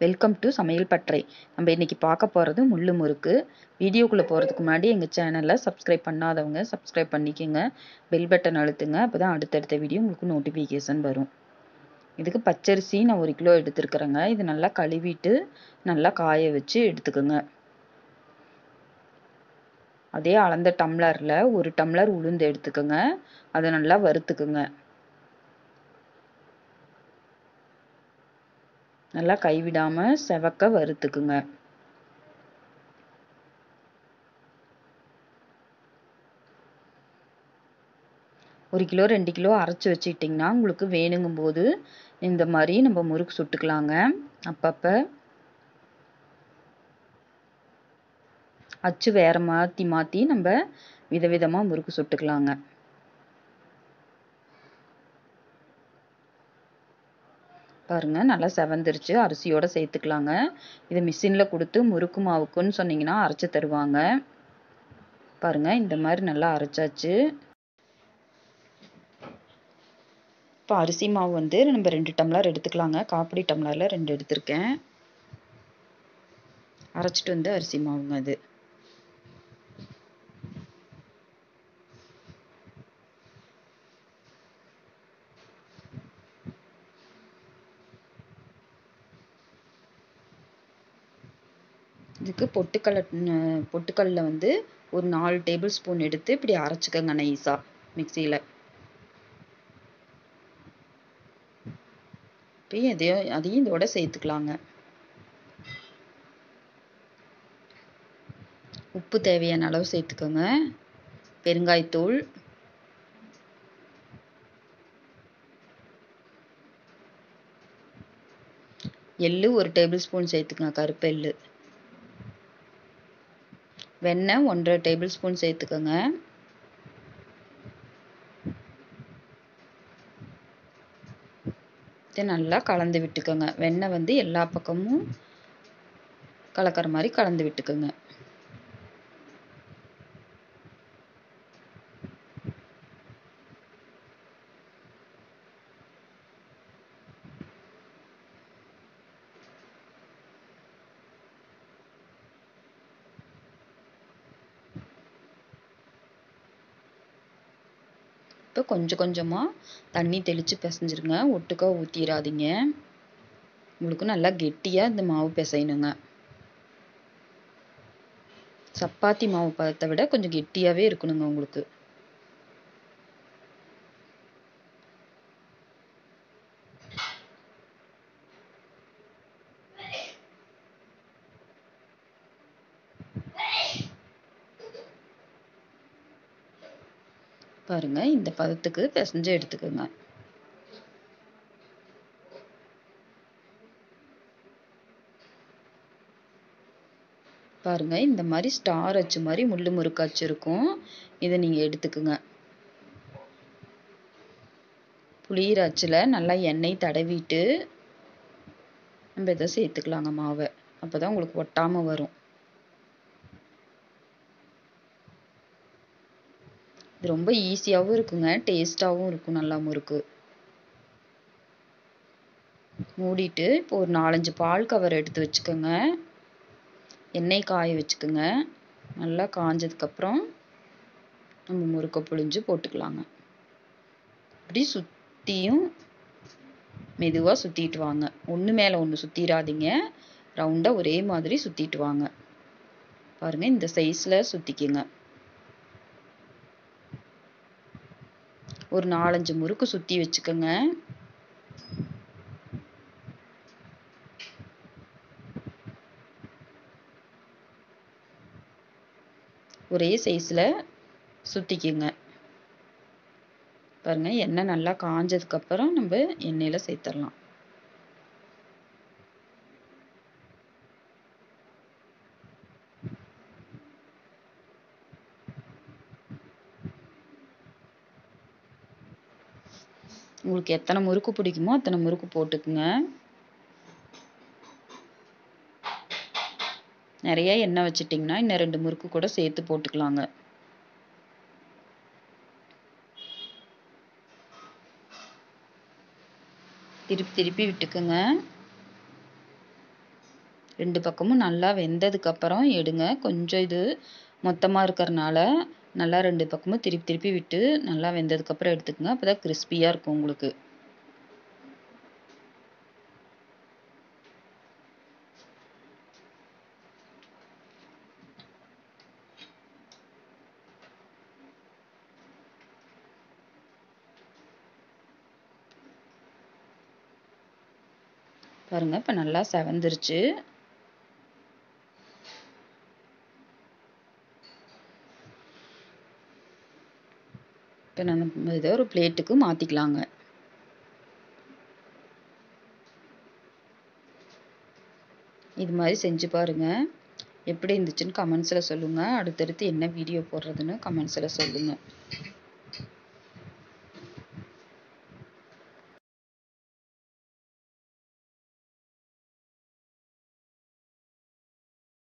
Welcome to சமையல் பட்டறை. நம்ம இன்னைக்கு பார்க்க போகிறது முள்ளு முறுக்கு. வீடியோக்குள்ளே போகிறதுக்கு முன்னாடி எங்கள் சேனலில் சப்ஸ்கிரைப் பண்ணாதவங்க சப்ஸ்கிரைப் பண்ணிக்கோங்க. பெல் பட்டன் அழுத்துங்க. அப்போ தான் அடுத்தடுத்த வீடியோ உங்களுக்கு நோட்டிஃபிகேஷன் வரும். இதுக்கு பச்சரிசி நான் 1 கிலோ எடுத்துருக்குறேங்க. இது நல்லா கழுவிட்டு நல்லா காய வச்சு எடுத்துக்கோங்க. அதே அளந்த டம்ளரில் 1 டம்ளர் உளுந்து எடுத்துக்கோங்க. அதை நல்லா வறுத்துக்குங்க. நல்லா கைவிடாம செவக்க வறுத்துக்குங்க. ஒரு கிலோ 2 கிலோ அரைச்சி வச்சுக்கிட்டிங்கன்னா உங்களுக்கு வேணுங்கும் போது இந்த மாதிரி நம்ம முறுக்கு சுட்டுக்கலாங்க. அப்பப்போ அச்சு வேற மாற்றி மாற்றி நம்ம விதவிதமாக முறுக்கு சுட்டுக்கலாங்க. பாருங்க நல்லா செவந்துருச்சு. அரிசியோட சேர்த்துக்கலாங்க. இதை மிஷினில் கொடுத்து முறுக்கு மாவுக்குன்னு சொன்னீங்கன்னா அரைச்சி தருவாங்க. பாருங்க இந்த மாதிரி நல்லா அரைச்சாச்சு. இப்போ அரிசி மாவு வந்து நம்ம 2 டம்ளர் எடுத்துக்கலாங்க. காப்பிடி டம்ளரில் 2 எடுத்திருக்கேன். அரைச்சிட்டு வந்து அரிசி மாவுங்க அது. இதுக்கு பொட்டுக்கல்ல வந்து ஒரு 4 டேபிள் ஸ்பூன் எடுத்து இப்படி அரைச்சிக்கோங்க நைஸாக மிக்சியில். இப்போ அதையும் இதோட சேர்த்துக்கலாங்க. உப்பு தேவையான அளவு சேர்த்துக்கோங்க. பெருங்காயத்தூள், எள்ளு 1 டேபிள் ஸ்பூன் சேர்த்துக்கோங்க. கருப்பு எள்ளு. வெண்ணெய் 1½ டேபிள் ஸ்பூன் சேர்த்துக்கோங்க. இதை நல்லா கலந்து விட்டுக்கோங்க. வெண்ணெய் வந்து எல்லா பக்கமும் கலக்கிற மாதிரி கலந்து விட்டுக்கோங்க. இப்போ கொஞ்சம் கொஞ்சமாக தண்ணி தெளித்து பிசைஞ்சிருங்க. ஒட்டுக்கா ஊற்றிடாதீங்க. உங்களுக்கு நல்லா கெட்டியாக இந்த மாவு பிசையணுங்க. சப்பாத்தி மாவு பதத்தை விட கொஞ்சம் கெட்டியாகவே இருக்கணுங்க உங்களுக்கு. பாருங்க இந்த பதத்துக்கு பிசைஞ்சு எடுத்துக்கோங்க. பாருங்க இந்த மாதிரி ஸ்டார் அச்சு மாதிரி முள்ளு முறுக்கு அச்சு இருக்கும். இதை நீங்கள் எடுத்துக்குங்க. புளியிற அச்சில் நல்லா எண்ணெய் தடவிட்டு நம்ம இதை சேர்த்துக்கலாங்க மாவை. அப்போ தான் உங்களுக்கு ஒட்டாமல் வரும். இது ரொம்ப ஈஸியாகவும் இருக்குங்க. டேஸ்ட்டாகவும் இருக்கும் நல்லா முறுக்கு. மூடிட்டு இப்போ ஒரு 4-5 பால் கவர் எடுத்து வச்சுக்கோங்க. எண்ணெய் காய வச்சுக்கோங்க. நல்லா காஞ்சதுக்கப்புறம் நம்ம முறுக்கை புழிஞ்சு போட்டுக்கலாங்க. இப்படி சுற்றியும் மெதுவாக சுற்றிட்டு வாங்க. ஒன்று மேலே ஒன்று சுற்றிடாதீங்க. ரவுண்டாக ஒரே மாதிரி சுற்றிட்டு வாங்க. பாருங்கள் இந்த சைஸில் சுற்றிக்குங்க. ஒரு 4-5 முறுக்கு சுற்றி வச்சுக்கோங்க. ஒரே சைஸில் சுற்றிக்குங்க. பாருங்கள் எண்ணெய் நல்லா காஞ்சதுக்கப்புறம் நம்ம எண்ணெயில் சேர்த்துடலாம். உங்களுக்கு எத்தனை முறுக்கு பிடிக்குமோ அத்தனை முறுக்கு போட்டுக்குங்க. நிறைய எண்ணெய் வச்சிட்டிங்கன்னா இன்னும் 2 முறுக்கு கூட சேர்த்து போட்டுக்கலாங்க. திருப்பி திருப்பி விட்டுக்குங்க. 2 பக்கமும் நல்லா வெந்ததுக்கப்புறம் எடுங்க. கொஞ்சம் இது மொத்தமாக இருக்கிறனால நல்லா 2 பக்கமும் திருப்பி திருப்பி விட்டு நல்லா வெந்ததுக்கப்புறம் எடுத்துக்கங்க. அப்போ தான் கிறிஸ்பியாக இருக்கும் உங்களுக்கு. பாருங்க, இப்போ நல்லா செவந்துருச்சு. இப்போ நம்ம இதை ஒரு பிளேட்டுக்கு மாற்றிக்கலாங்க. இது மாதிரி செஞ்சு பாருங்க. எப்படி இருந்துச்சுன்னு கமெண்ட்ஸில் சொல்லுங்கள். அடுத்தடுத்து என்ன வீடியோ போடுறதுன்னு கமெண்ட்ஸில் சொல்லுங்கள்.